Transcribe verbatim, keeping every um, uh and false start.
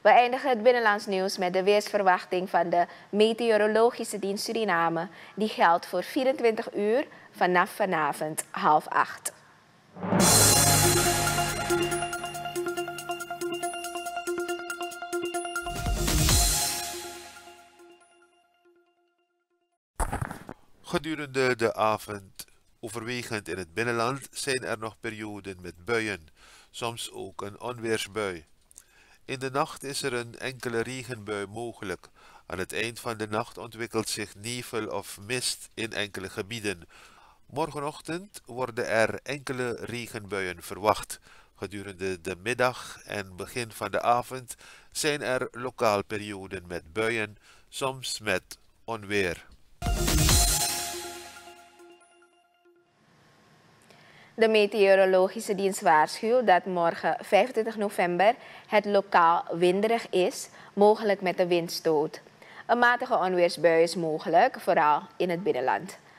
We eindigen het binnenlands nieuws met de weersverwachting van de Meteorologische Dienst Suriname. Die geldt voor vierentwintig uur vanaf vanavond half acht. Gedurende de avond, overwegend in het binnenland, zijn er nog perioden met buien, soms ook een onweersbui. In de nacht is er een enkele regenbui mogelijk. Aan het eind van de nacht ontwikkelt zich nevel of mist in enkele gebieden. Morgenochtend worden er enkele regenbuien verwacht. Gedurende de middag en begin van de avond zijn er lokaal perioden met buien, soms met onweer. De Meteorologische Dienst waarschuwt dat morgen vijfentwintig november het lokaal winderig is, mogelijk met een windstoot. Een matige onweersbui is mogelijk, vooral in het binnenland.